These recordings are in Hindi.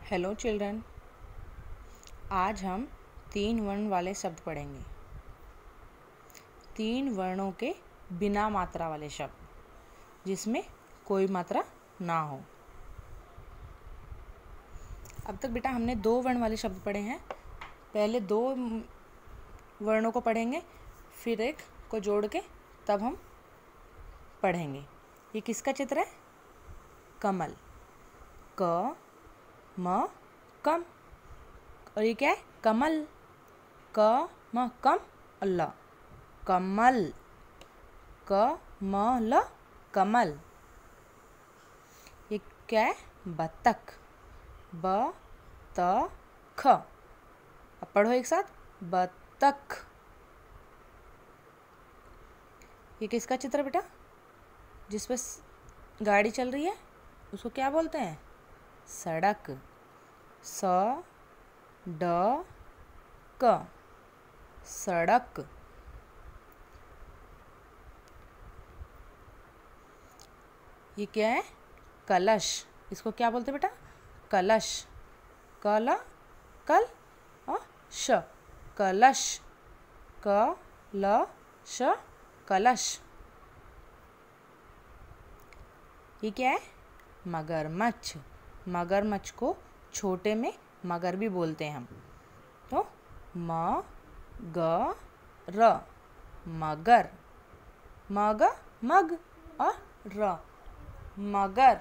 हेलो चिल्ड्रन, आज हम 3 वर्ण वाले शब्द पढ़ेंगे। 3 वर्णों के बिना मात्रा वाले शब्द, जिसमें कोई मात्रा ना हो। अब तक बेटा हमने 2 वर्ण वाले शब्द पढ़े हैं। पहले 2 वर्णों को पढ़ेंगे, फिर एक को जोड़ के तब हम पढ़ेंगे। ये किसका चित्र है? कमल। क म कम। और ये क्या है? कमल। क म कम ल कमल। क म ल कमल। ये क्या है? बतख। ब त ख। अब पढ़ो एक साथ, बतख। ये किसका चित्र है बेटा? जिस पे गाड़ी चल रही है उसको क्या बोलते हैं? सड़क। स ड क सड़क। ये क्या है? कलश। इसको क्या बोलते हैं बेटा? कलश। कल कल और श कलश। क ल श कलश। ये क्या है? मगरमच्छ। मगरमच्छ को छोटे में मगर भी बोलते हैं हम। तो म ग र मगर। मग मग और र मगर।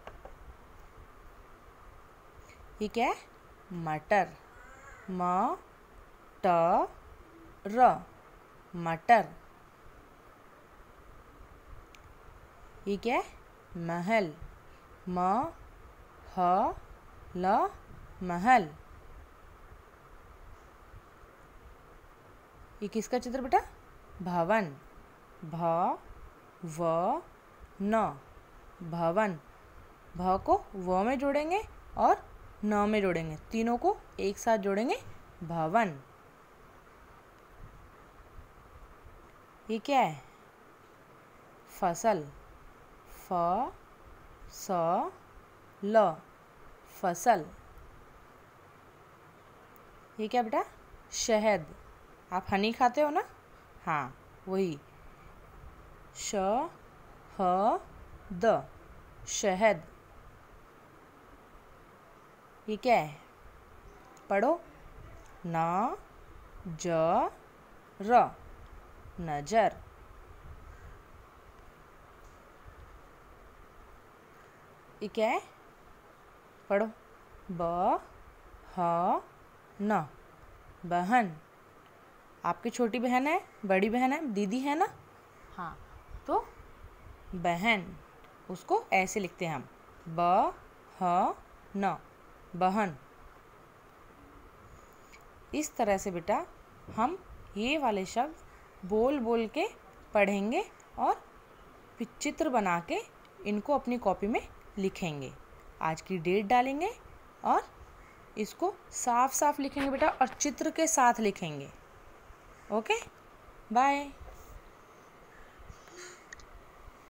ये क्या है? मटर। म ट र मटर। ये क्या है? महल। म ह ल महल। ये किसका चित्र बेटा? भवन। भ व न भवन। भ को व में जोड़ेंगे और न में जोड़ेंगे, तीनों को एक साथ जोड़ेंगे, भवन। ये क्या है? फसल। फ स ल फसल। ये क्या बेटा? शहद। आप हनी खाते हो ना? हाँ, वही। श ह द शहद। ये क्या है? पढ़ो। न ज र नजर। ये क्या है? पढ़ो। ब ह न बहन। आपकी छोटी बहन है, बड़ी बहन है, दीदी है ना? हाँ, तो बहन, उसको ऐसे लिखते हैं हम, ब ह न बहन। इस तरह से बेटा हम ये वाले शब्द बोल बोल के पढ़ेंगे और चित्र बना के इनको अपनी कॉपी में लिखेंगे। आज की डेट डालेंगे और इसको साफ साफ लिखेंगे बेटा, और चित्र के साथ लिखेंगे। Okay, bye.